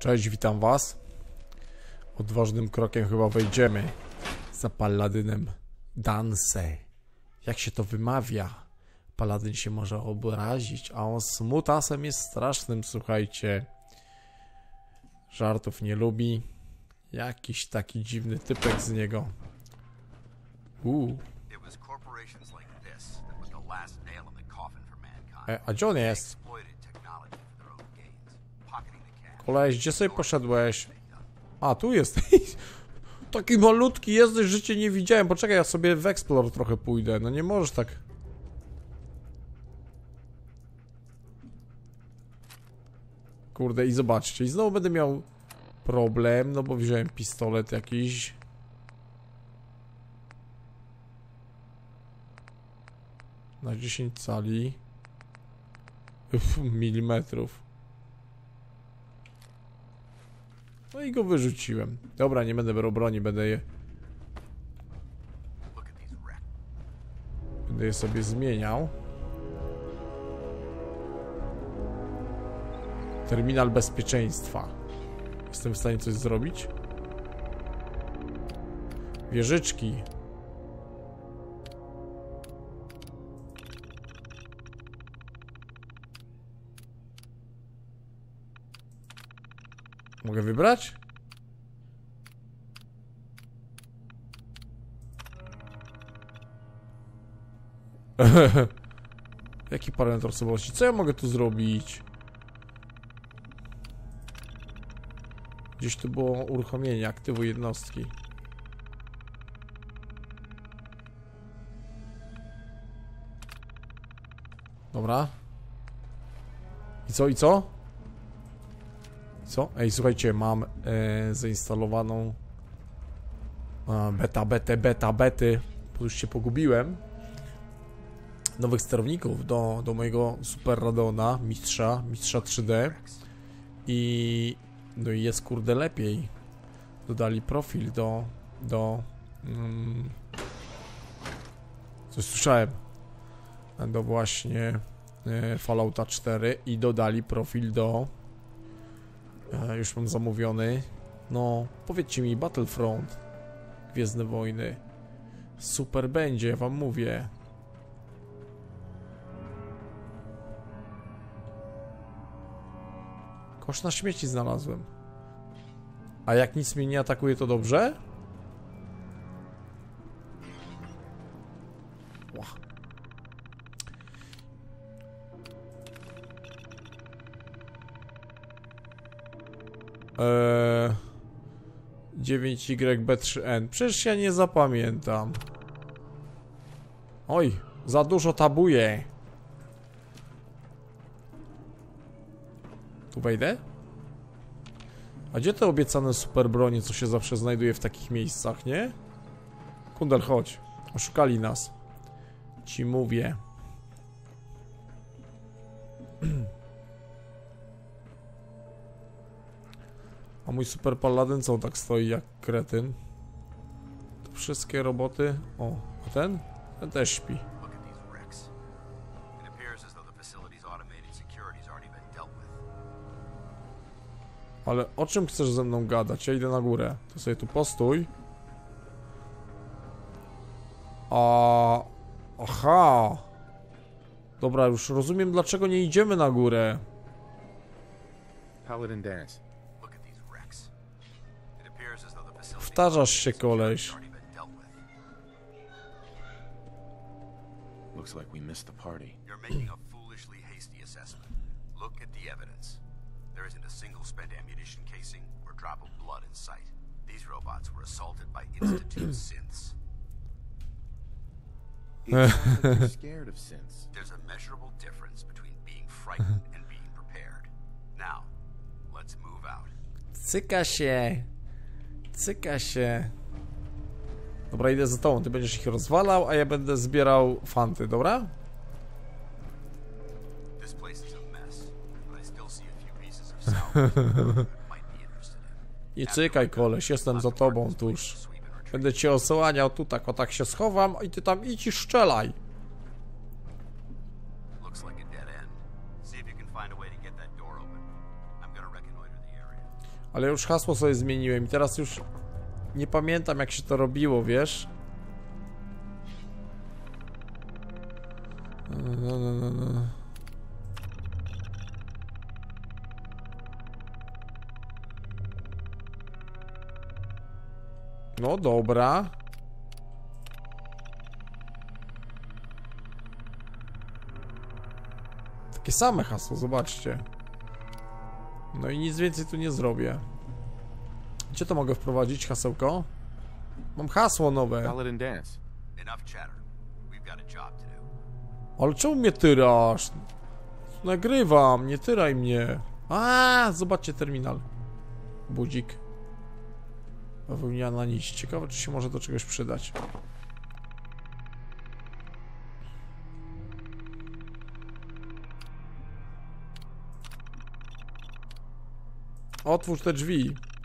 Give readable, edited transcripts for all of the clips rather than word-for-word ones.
Cześć, witam was. Odważnym krokiem chyba wejdziemy za paladynem Dance. Jak się to wymawia? Paladyn się może obrazić, a on z mutasem jest strasznym, słuchajcie. Żartów nie lubi. Jakiś taki dziwny typek z niego. A gdzie on jest? Koleś, gdzie sobie poszedłeś? A, tu jest. Taki malutki jesteś, że cię nie widziałem. Poczekaj, ja sobie w Explore trochę pójdę. No nie możesz tak. Kurde, i zobaczcie. I znowu będę miał problem, no bo wziąłem pistolet jakiś. Na 10 cali. Milimetrów. No i go wyrzuciłem. Dobra, nie będę brał broni, będę je sobie zmieniał. Terminal bezpieczeństwa. Jestem w stanie coś zrobić? Wieżyczki. Mogę wybrać? Jaki parametr osobowości? Co ja mogę tu zrobić? Gdzieś tu było uruchomienie, aktywuj jednostki. Dobra. I co, i co? Co? Ej, słuchajcie, mam zainstalowaną bety. Już się pogubiłem. Nowych sterowników do mojego Super Radona, mistrza 3D. No i jest kurde lepiej. Dodali profil coś słyszałem. Do właśnie Fallouta 4 i dodali profil do już mam zamówiony. No, powiedzcie mi, Battlefront, Gwiezdne Wojny. Super będzie, wam mówię. Kosz na śmieci znalazłem. A jak nic mnie nie atakuje, to dobrze? Ła. 9YB3N. Przecież ja nie zapamiętam. Oj, za dużo tabuję. Tu wejdę? A gdzie te obiecane super bronie, co się zawsze znajduje w takich miejscach, nie? Kundel, chodź. Oszukali nas. Ci mówię. A mój super paladyn co tak stoi jak kretyn? To wszystkie roboty... O, a ten? Ten też śpi. Ale o czym chcesz ze mną gadać? Ja idę na górę. To sobie tu postój. Aha. Dobra, już rozumiem, dlaczego nie idziemy na górę. Paladin Dance. Powtarzasz się, koleś. Looks like we missed the party. You're making a foolishly hasty assessment. Look at the evidence. There isn't a single spent ammunition casing or drop of blood in sight. These robots were assaulted by Institute synths. It sounds like you're scared of synths. There's a measurable difference between being frightened and being prepared. Now, let's move out. Cyka się. Cyka się. Dobra, idę za tobą. Ty będziesz ich rozwalał, a ja będę zbierał fanty, dobra? Nie cykaj, koleś, jestem za tobą tuż. Będę cię osłaniał tu, tak, o tak się schowam i ty tam idź i strzelaj. Ale już hasło sobie zmieniłem i teraz już nie pamiętam, jak się to robiło, wiesz? No dobra. Takie same hasło, zobaczcie. No i nic więcej tu nie zrobię. Gdzie to mogę wprowadzić, hasełko? Mam hasło nowe. Paladin dance. Enough chatter. We've got a job to do. Ale czemu mnie tyrasz? Nagrywam, nie tyraj mnie. A, zobaczcie terminal. Budzik. Bawełniana nić. Ciekawe, czy się może do czegoś przydać. Otwórz te drzwi.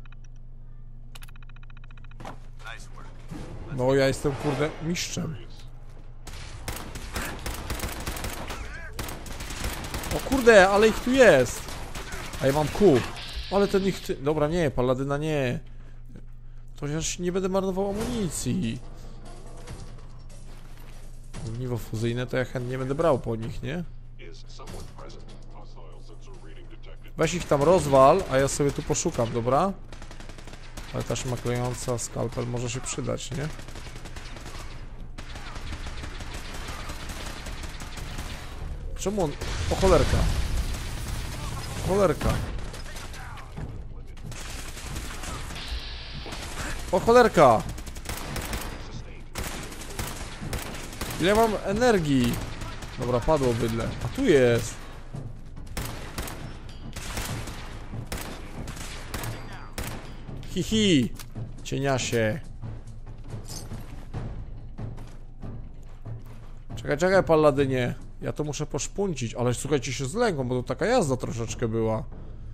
Nice work. No, ja jestem, kurde, mistrzem. O kurde, ale ich tu jest. A ja mam kół. Ale ten ich... Dobra, nie, paladyna nie. To ja nie będę marnował amunicji. Ogniwo fuzyjne to ja chętnie będę brał po nich, nie? Weź ich tam rozwal, a ja sobie tu poszukam, dobra? Ale ta szmaklejąca skalpel może się przydać, nie? Czemu on... O cholerka. Cholerka. O cholerka. Ile mam energii? Dobra, padło bydle. A tu jest. Hihi. Cieniasie. Czekaj, paladynie. Ja to muszę poszpuncić, ale słuchajcie, się zlękłem, bo to taka jazda troszeczkę była.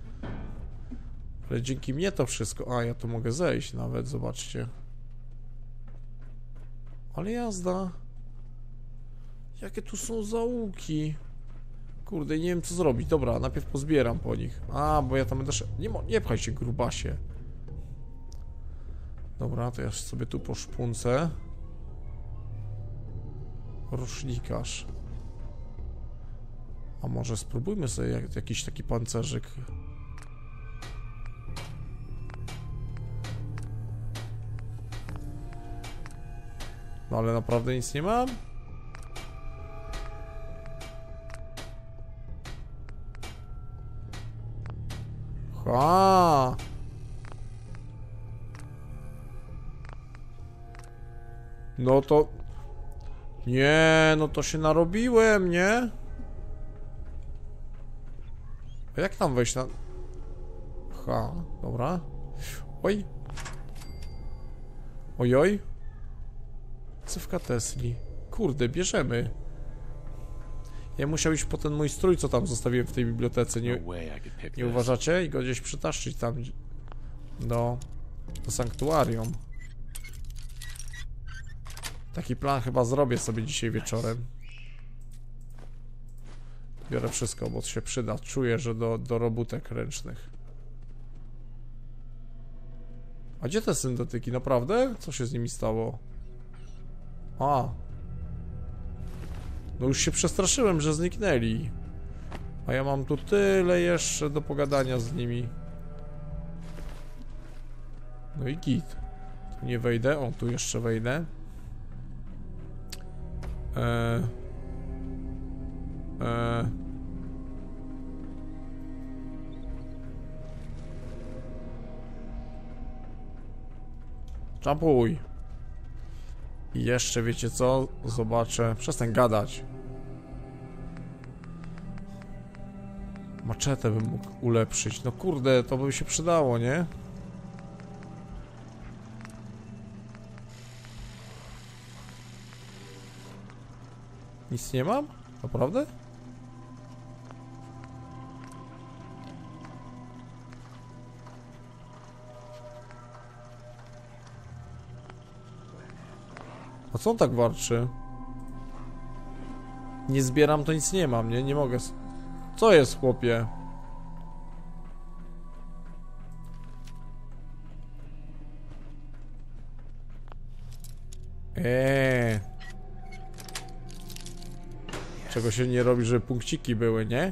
Ale dzięki mnie to wszystko... A, ja tu mogę zejść nawet, zobaczcie. Ale jazda. Jakie tu są zaułki. Kurde, nie wiem co zrobić. Dobra, najpierw pozbieram po nich. A, bo ja tam będę... Nie pchaj się, grubasie. Dobra, to ja sobie tu poszpuncę. Rusznikarz. A może spróbujmy sobie jakiś taki pancerzyk. No ale naprawdę nic nie mam? Ha! No to... Nie, no to się narobiłem, nie? A jak tam wejść na... Ha, dobra. Oj. Ojoj. Cywka Tesli. Kurde, bierzemy. Ja musiał iść po ten mój strój, co tam zostawiłem w tej bibliotece. Nie uważacie? I go gdzieś przytaszczyć tam do sanktuarium. Taki plan chyba zrobię sobie dzisiaj wieczorem. Biorę wszystko, bo się przyda. Czuję, że do robótek ręcznych. A gdzie te syntetyki? Naprawdę? Co się z nimi stało? A. No już się przestraszyłem, że zniknęli. A ja mam tu tyle jeszcze do pogadania z nimi. No i git. Tu nie wejdę. O, tu jeszcze wejdę. Jumpuj. I jeszcze wiecie co? Zobaczę. Przestań gadać. Maczetę bym mógł ulepszyć. No kurde, to by się przydało, nie? Nic nie mam? Naprawdę? A co on tak warczy? Nie zbieram, to nic nie mam, nie? Nie mogę... Co jest, chłopie? Czego się nie robi, żeby punkciki były, nie?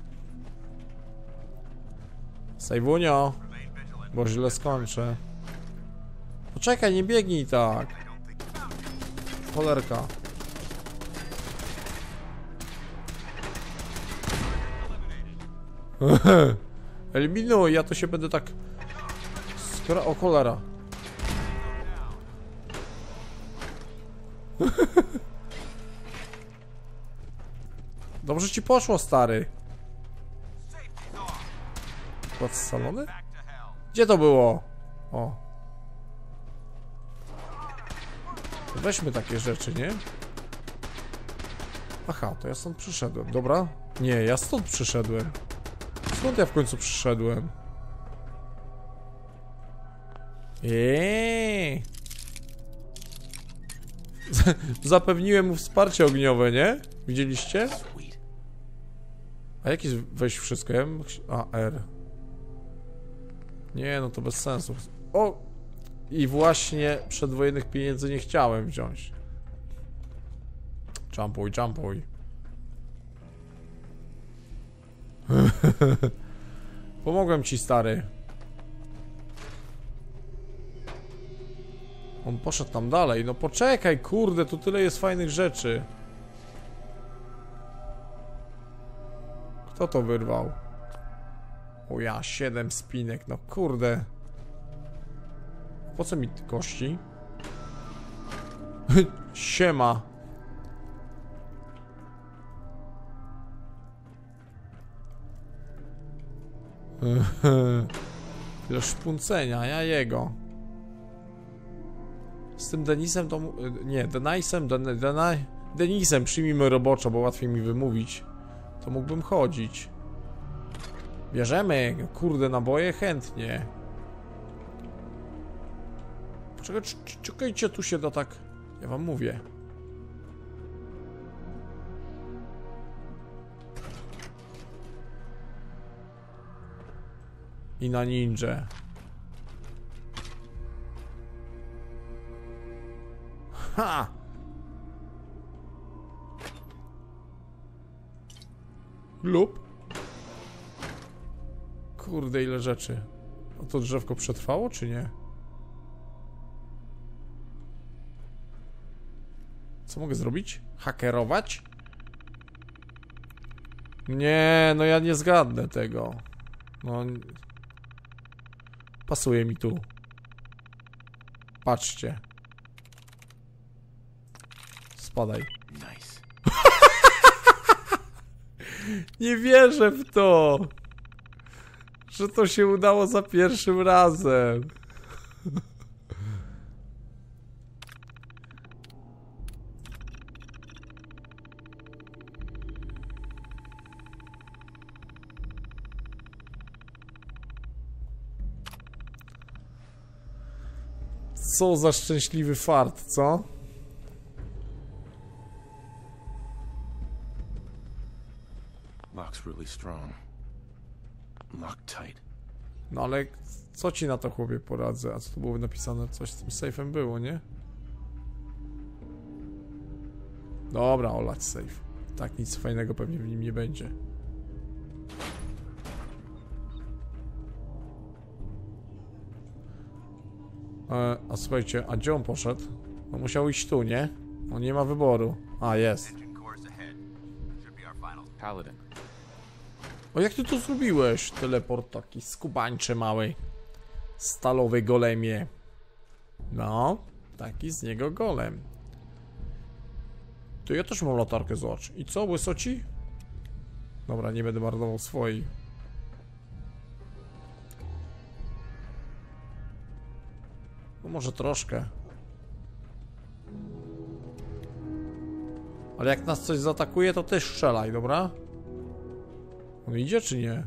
Sejwunio, bo źle skończę. Poczekaj, nie biegnij tak. Cholerka. Eliminuj, ja to się będę tak... O cholera. Dobrze ci poszło, stary. Kład scalony? Gdzie to było? O. Weźmy takie rzeczy, nie? Aha, to ja stąd przyszedłem. Dobra? Nie, ja stąd przyszedłem. Skąd ja w końcu przyszedłem? Zapewniłem mu wsparcie ogniowe, nie? Widzieliście? A jak jest wejść wszystko? Ja bym... A, R. Nie, no to bez sensu. O! I właśnie przedwojennych pieniędzy nie chciałem wziąć. Jumpuj, jumpuj. Pomogłem ci, stary. On poszedł tam dalej. No poczekaj, kurde, tu tyle jest fajnych rzeczy. Kto to wyrwał? O ja, 7 spinek, no kurde. Po co mi kości? Siema. Tyle szpuncenia, ja jego. Z tym Denisem to... Nie, Denisem przyjmijmy roboczo, bo łatwiej mi wymówić. To mógłbym chodzić. Bierzemy, kurde, naboje chętnie. Czekajcie, tu się da tak... Ja wam mówię. I na ninja. Ha! Lub. Kurde, ile rzeczy. A to drzewko przetrwało, czy nie? Co mogę zrobić? Hakerować? Nie, no ja nie zgadnę tego. No... Pasuje mi tu. Patrzcie. Spadaj. Nice. Nie wierzę w to, że to się udało za pierwszym razem. Co za szczęśliwy fart, co? Lock's really strong. Lock tight. No ale co ci na to, chłopie, poradzę? A co tu było napisane? Coś z tym safe'em było, nie? Dobra, olać safe. Tak, nic fajnego pewnie w nim nie będzie. A słuchajcie, a gdzie on poszedł? No musiał iść tu, nie? On nie ma wyboru. A, jest. Paladin. O, jak ty to zrobiłeś? Teleport taki skubańczy mały. Stalowy golemie. No, taki z niego golem. To ja też mam latarkę, zobacz. I co, łysoci? Dobra, nie będę marnował swojej. No może troszkę. Ale jak nas coś zaatakuje, to też strzelaj, dobra? On idzie czy nie?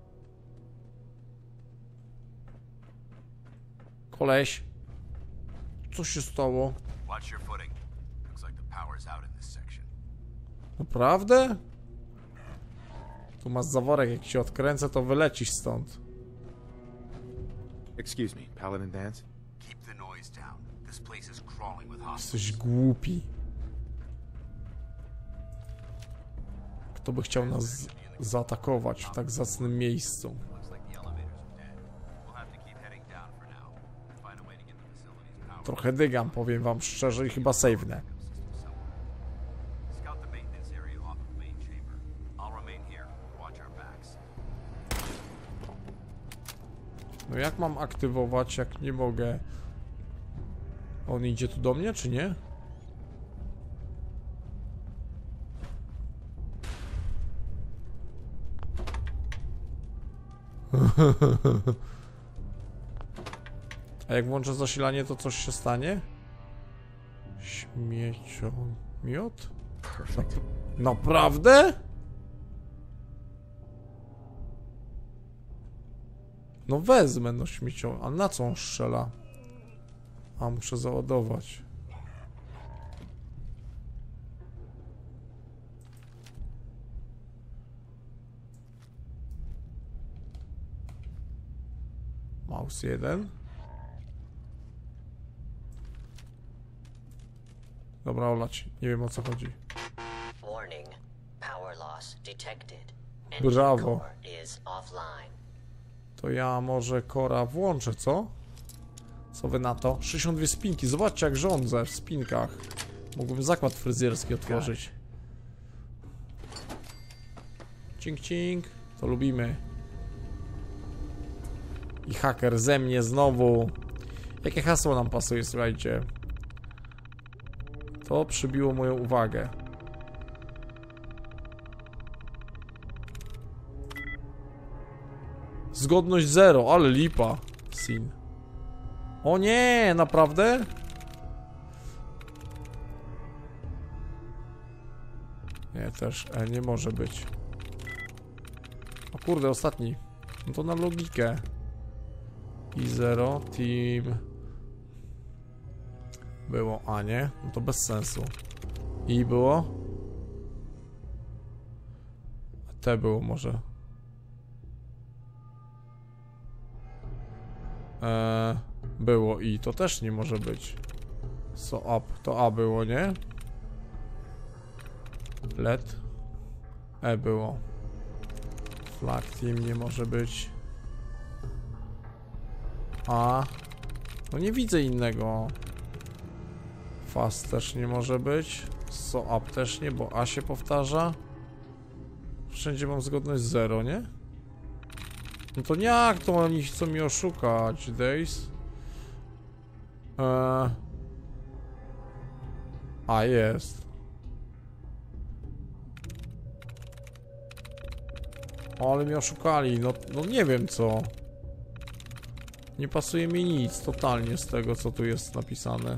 Koleś. Co się stało? Watch your footing. Looks like the power's out in this section. Naprawdę? Tu masz zaworek, jak się odkręcę, to wylecisz stąd. Excuse me, Paladin Dance? Keep the noise down. The This place is crawling with hostiles. Jesteś głupi. Kto by chciał nas zaatakować w tak zacnym miejscu? Looks like the elevators are dead. We'll have to keep heading down for now and find a way to get the facility's power. Trochę dygam, powiem wam szczerze, i chyba save'nę. Scout the maintenance area off of the main chamber. I'll remain here. Watch our backs. No jak mam aktywować, jak nie mogę? On idzie tu do mnie, czy nie? A jak włączę zasilanie, to coś się stanie? Śmieciomiot? Naprawdę? No wezmę, no śmiecią. A na co on strzela? A muszę załadować. Mouse 1. Dobra, olać. Nie wiem, o co chodzi. Warning. Power loss detected. Engine Brawo. core is offline. To ja może Cora włączę, co? Co wy na to? 62 spinki. Zobaczcie, jak rządzę w spinkach. Mógłbym zakład fryzjerski otworzyć. Cink, cink. To lubimy. I haker ze mnie znowu. Jakie hasło nam pasuje, słuchajcie? To przybiło moją uwagę. Zgodność 0, ale lipa. Sin. O nie, naprawdę? Nie, też nie może być. O kurde, ostatni. No to na logikę. I 0, team. Było, a nie? No to bez sensu. I było? A te było może. Było i to też nie może być. So up, to A było, nie? LED. E było. Flag team nie może być. A. No nie widzę innego. Fast też nie może być. So up też nie, bo A się powtarza. Wszędzie mam zgodność 0, nie? No to jak to oni chcą mi oszukać? Days? A jest. O, ale mnie oszukali. No nie wiem co. Nie pasuje mi nic totalnie z tego, co tu jest napisane.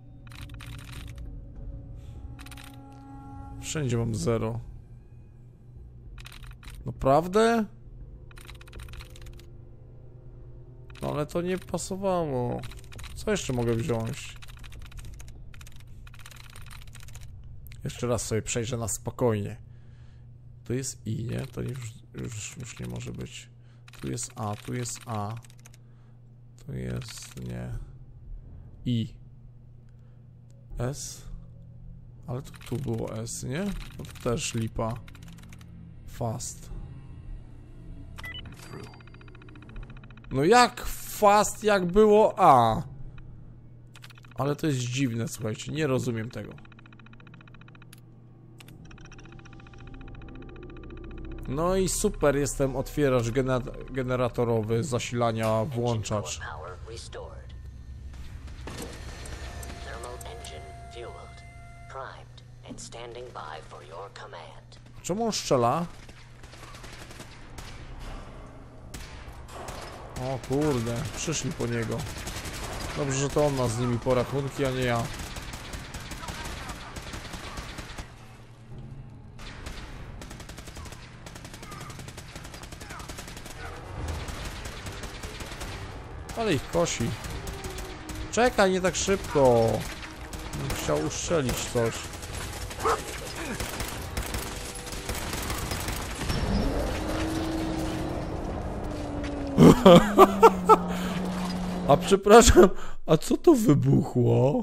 Wszędzie mam 0. Naprawdę? No ale to nie pasowało. Co jeszcze mogę wziąć? Jeszcze raz sobie przejrzę na spokojnie. Tu jest I, nie? To już nie może być. Tu jest A, tu jest A. Tu jest, nie. I. S. Ale to tu było S, nie? No to też lipa. Fast. No jak fast, jak było A? Ale to jest dziwne, słuchajcie, nie rozumiem tego. No i super, jestem otwieracz generatorowy, zasilania, włączacz. Czemu on strzela? O kurde, przyszli po niego. Dobrze, że to on ma z nimi porachunki, a nie ja. Ale ich kosi. Czekaj, nie tak szybko. Chciał ustrzelić coś. A przepraszam, A co to wybuchło?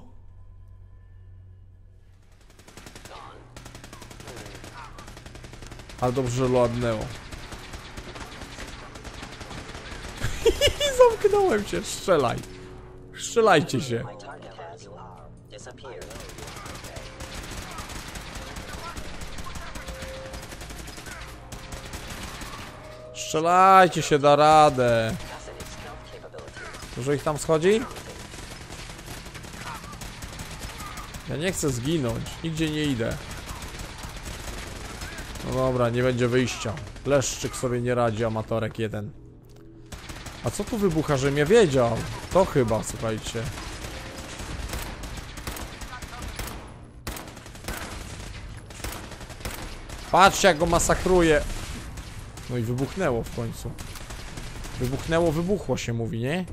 Ale dobrze, że ładnęło. Zamknąłem się, strzelaj. Strzelajcie się. My target has disappeared. Strzelajcie się, da radę. Fascinating stealth capabilities. Dużo ich tam schodzi? Ja nie chcę zginąć. Nigdzie nie idę. No dobra, nie będzie wyjścia. Leszczyk sobie nie radzi, amatorek jeden. A co tu wybucha, że mnie wiedział? To chyba, słuchajcie. Patrzcie, jak go masakruje. No i wybuchnęło w końcu. Wybuchnęło, wybuchło się mówi, nie?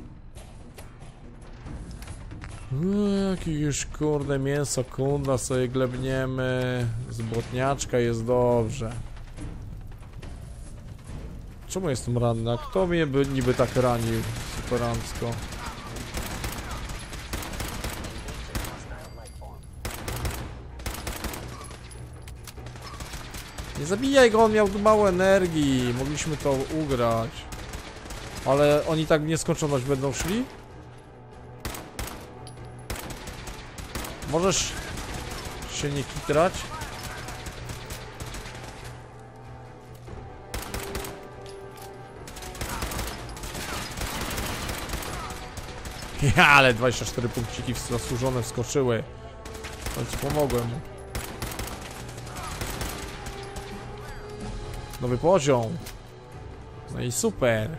Jakieś kurde mięso, kunda sobie glebniemy. Z błotniaczka jest dobrze. Czemu jestem ranny? A kto mnie by niby tak ranił superancko? Nie zabijaj go, on miał mało energii. Mogliśmy to ugrać. Ale oni tak w nieskończoność będą szli? Możesz się nie kitrać? Ja, ale 24 punkciki zasłużone wskoczyły. W końcu pomogłem mu. Nowy poziom. No i super.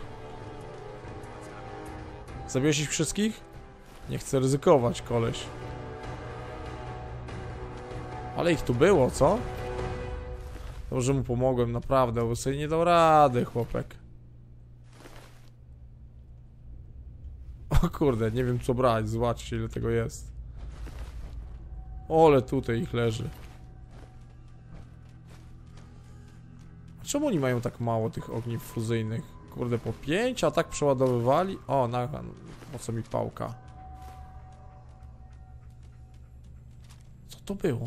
Zabiłeś ich wszystkich? Nie chcę ryzykować, koleś. Ale ich tu było, co? Dobrze mu pomogłem, naprawdę, bo sobie nie dał rady, chłopek. O kurde, nie wiem co brać, zobaczcie ile tego jest. Ole, tutaj ich leży. A czemu oni mają tak mało tych ogniw fuzyjnych? Kurde, po 5, a tak przeładowywali? O, po co mi pałka? Co to było?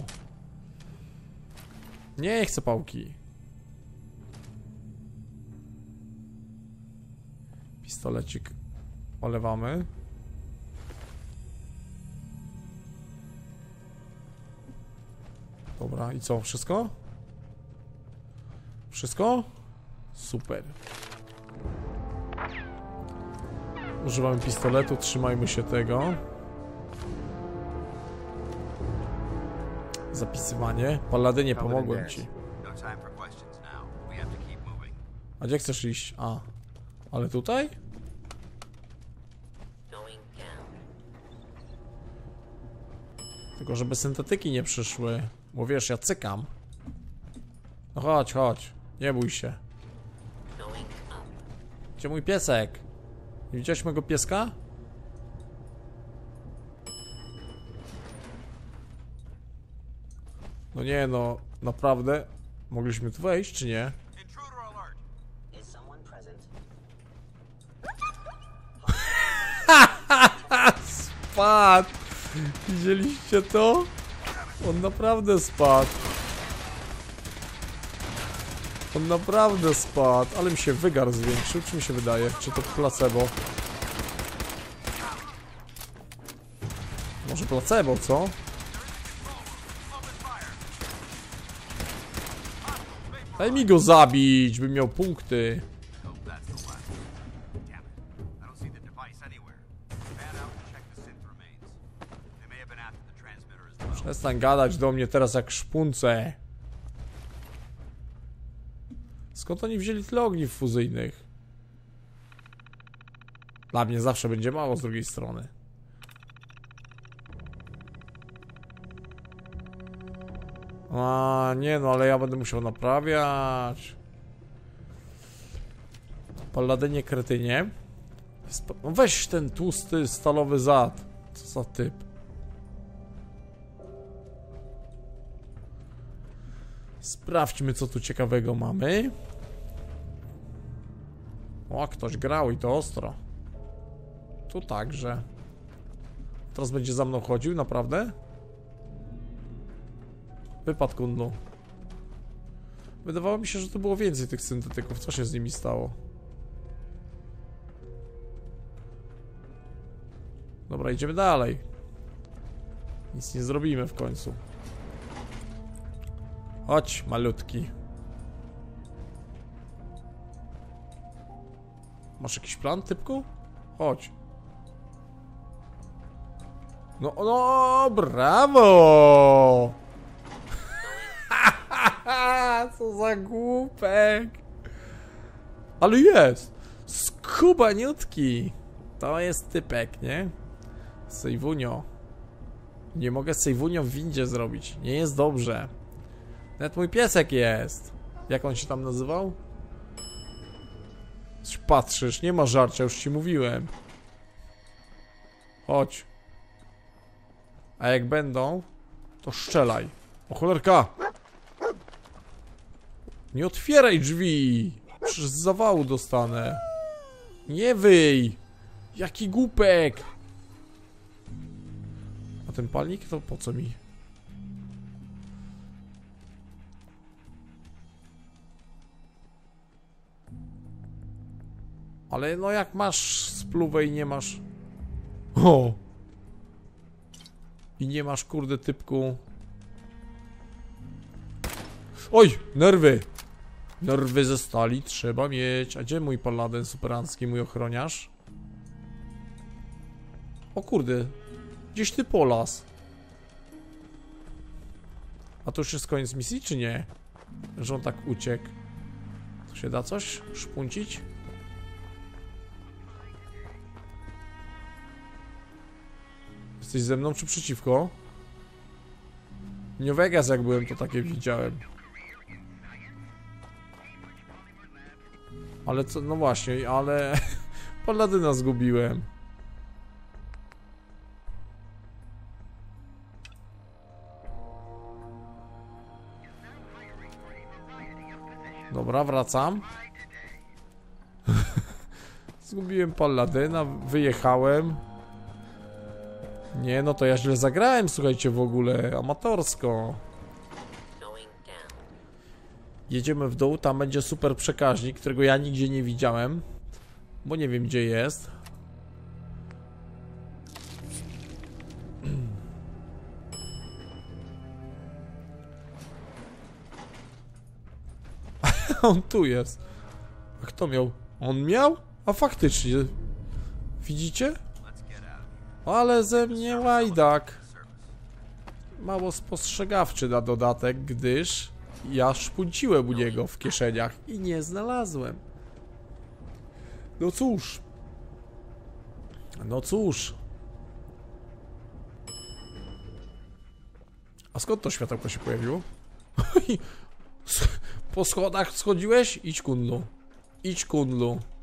Nie chcę pałki. Pistolecik olewamy. Dobra, i co? Wszystko? Wszystko? Super. Używamy pistoletu, trzymajmy się tego. Zapisywanie. Paladynie, pomogłem ci. No time for questions now. We have to keep moving. A gdzie chcesz iść? A. Ale tutaj? Going down. Tylko żeby syntetyki nie przyszły. Bo wiesz, ja cykam. No chodź, chodź. Nie bój się. Going up. Gdzie mój piesek? Nie widziałeś mojego pieska? No nie no, naprawdę? Mogliśmy tu wejść, czy nie? Intruder alert! Is someone present? Spadł! Widzieliście to? On naprawdę spadł. On naprawdę spadł, ale mi się wygar zwiększył, czy mi się wydaje? Czy to placebo? Może placebo, co? Daj mi go zabić, bym miał punkty. Oh, that's the one. Damn it. I don't see the device anywhere. Fan out and check the synth remains. They may have been after the transmitter as well. Przestań gadać do mnie teraz jak szpunce. Skąd oni wzięli tyle ogniw fuzyjnych? Dla mnie zawsze będzie mało z drugiej strony. A nie no, ale ja będę musiał naprawiać. Paladynie, kretynie. No weź ten tłusty, stalowy zad. Co za typ. Sprawdźmy, co tu ciekawego mamy. O, ktoś grał i to ostro. Tu także. Teraz będzie za mną chodził, naprawdę? Wypadł Kundu. Wydawało mi się, że to było więcej tych syntetyków. Co się z nimi stało? Dobra, idziemy dalej. Nic nie zrobimy w końcu. Chodź, malutki. Masz jakiś plan, typku? Chodź. No, brawo! Co za głupek. Ale jest. Skubaniutki. To jest typek, nie? Sejwunio. Nie mogę sejwunio w windzie zrobić. Nie jest dobrze. Nawet mój piesek jest. Jak on się tam nazywał? Patrzysz, nie ma żarcia, już ci mówiłem. Chodź. A jak będą, to strzelaj. O cholerka! Nie otwieraj drzwi! Przecież z zawału dostanę. Nie wyj! Jaki głupek! A ten palnik to po co mi? Ale no jak masz spluwę i nie masz... O! I nie masz, kurde, typku... Oj! Nerwy! Nerwy ze stali trzeba mieć. A gdzie mój paladyn superancki, mój ochroniarz? O kurde. Gdzieś ty polas. A to już jest koniec misji, czy nie? Że on tak uciekł. To się da coś szpuncić? Jesteś ze mną, czy przeciwko? New Vegas jak byłem, to takie widziałem. Ale co, no właśnie, ale... Paladyna zgubiłem. Dobra, wracam. Zgubiłem paladyna, wyjechałem. Nie, no to ja źle zagrałem, słuchajcie, w ogóle, amatorsko. Jedziemy w dół, tam będzie super przekaźnik, którego ja nigdzie nie widziałem. Bo nie wiem, gdzie jest. On tu jest. A kto miał? On miał? A faktycznie. Widzicie? Ale ze mnie łajdak. Mało spostrzegawczy na dodatek, gdyż ja szpunciłem u niego w kieszeniach i nie znalazłem. No cóż. No cóż. A skąd to światełko się pojawiło? Po schodach schodziłeś? Idź, Kunlu. Idź, Kunlu.